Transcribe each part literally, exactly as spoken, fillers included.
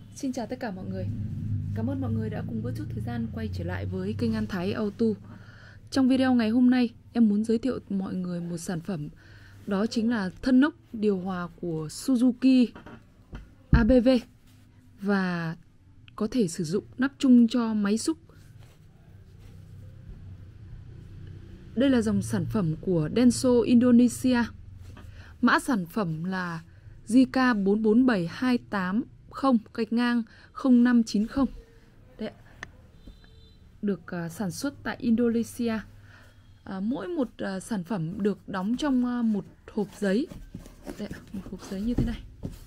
Xin chào tất cả mọi người. Cảm ơn mọi người đã cùng bớt chút thời gian quay trở lại với kênh An Thái Auto. Trong video ngày hôm nay, em muốn giới thiệu mọi người một sản phẩm. Đó chính là thân lốc điều hòa của Suzuki a bê vê và có thể sử dụng lắp chung cho máy xúc. Đây là dòng sản phẩm của Denso Indonesia. Mã sản phẩm là J K bốn bốn bảy hai tám không gạch ngang không năm chín không. Đấy, được uh, sản xuất tại Indonesia. uh, Mỗi một uh, sản phẩm được đóng trong uh, một hộp giấy. Đấy, một hộp giấy như thế này.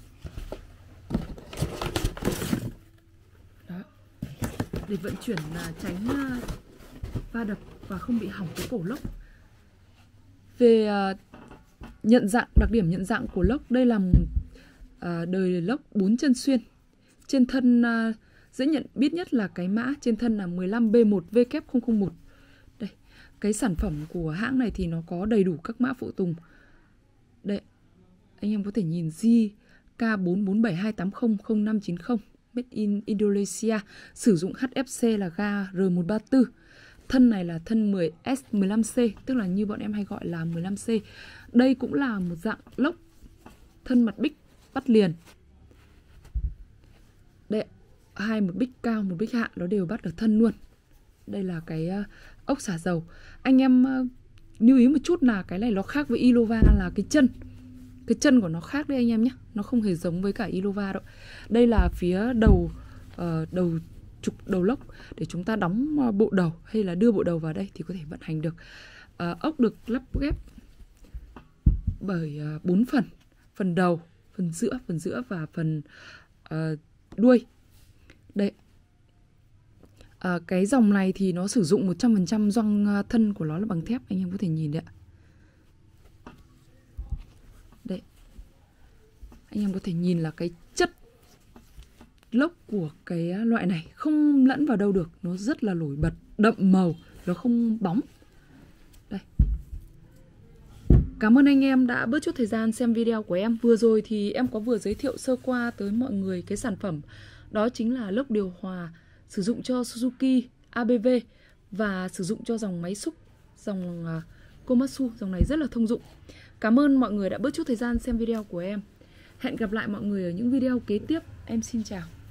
Đó, để vận chuyển uh, tránh uh, va đập và không bị hỏng cái cổ lốc. Về uh, nhận dạng, đặc điểm nhận dạng của lốc, đây là uh, đời lốc bốn chân xuyên. Trên thân uh, dễ nhận biết nhất là cái mã trên thân là mười lăm B một W không không một. Đây, cái sản phẩm của hãng này thì nó có đầy đủ các mã phụ tùng. Đây, anh em có thể nhìn J K bốn bốn bảy hai tám không không năm chín không, Made in Indonesia, sử dụng H F C là ga R một ba tư. Thân này là thân mười S mười lăm C, tức là như bọn em hay gọi là mười lăm C. Đây cũng là một dạng lốc thân mặt bích bắt liền. Đây, hai một bích cao, một bích hạ nó đều bắt được thân luôn. Đây là cái uh, ốc xả dầu. Anh em uh, lưu ý một chút là cái này nó khác với Ilova là cái chân. Cái chân của nó khác đấy anh em nhé. Nó không hề giống với cả Ilova đâu. Đây là phía đầu uh, đầu trục đầu lốc để chúng ta đóng uh, bộ đầu hay là đưa bộ đầu vào đây thì có thể vận hành được. Uh, ốc được lắp ghép bởi bốn uh, phần. Phần đầu, phần giữa, phần giữa và phần uh, đuôi. Đây, à, cái dòng này thì nó sử dụng một trăm phần trăm gioăng thân của nó là bằng thép. Anh em có thể nhìn đấy ạ. Đây, anh em có thể nhìn là cái chất lốc của cái loại này không lẫn vào đâu được. Nó rất là nổi bật, đậm màu, nó không bóng. Đây. Cảm ơn anh em đã bớt chút thời gian xem video của em. Vừa rồi thì em có vừa giới thiệu sơ qua tới mọi người cái sản phẩm. Đó chính là lốc điều hòa sử dụng cho Suzuki a bê vê và sử dụng cho dòng máy xúc, dòng uh, Komatsu. Dòng này rất là thông dụng. Cảm ơn mọi người đã bớt chút thời gian xem video của em. Hẹn gặp lại mọi người ở những video kế tiếp. Em xin chào.